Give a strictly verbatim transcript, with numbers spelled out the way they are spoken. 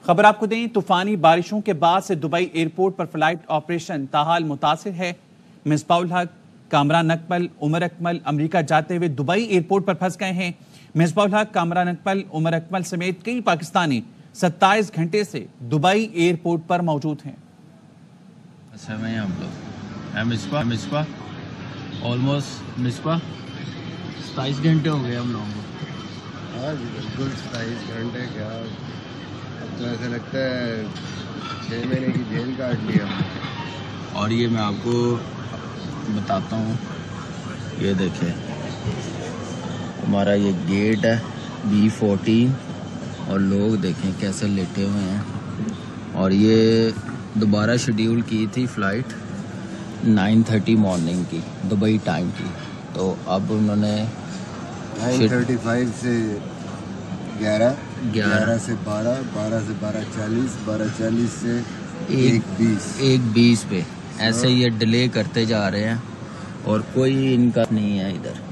खबर आपको दें, तूफानी बारिशों के बाद से दुबई एयरपोर्ट पर फ्लाइट ऑपरेशन ताहाल मुतासिर है। मिसबाहुल हक, कामरान अकमल, उमर अकमल अमेरिका जाते हुए दुबई एयरपोर्ट पर फंस गए हैं। मिसबाहुल हक, कामरान अकमल, उमर अकमल समेत कई पाकिस्तानी सत्ताईस घंटे से दुबई एयरपोर्ट पर मौजूद हैं। अच्छा मैं हम लोग मिसबा मिसबा ऑलमोस्ट मिसबा सताईस घंटे हो गए हम लोगों को। हाँ जी बिल्कुल सताईस घंटे क्या, अब तो ऐसा लगता है छः महीने की जेल काट लिया। और ये मैं आपको बताता हूँ, ये देखें हमारा ये गेट है बी फोर्टीन और लोग देखें कैसे लेटे हुए हैं। और ये दोबारा शेड्यूल की थी फ़्लाइट नाइन थर्टी मॉर्निंग की दुबई टाइम की, तो अब उन्होंने नाइन थर्टी फाइव से ग्यारह ग्यारह से बारह बारह से बारह चालीस बारह चालीस से एक बीस एक बीस पे ऐसे ये डिले करते जा रहे हैं और कोई इनका नहीं है इधर।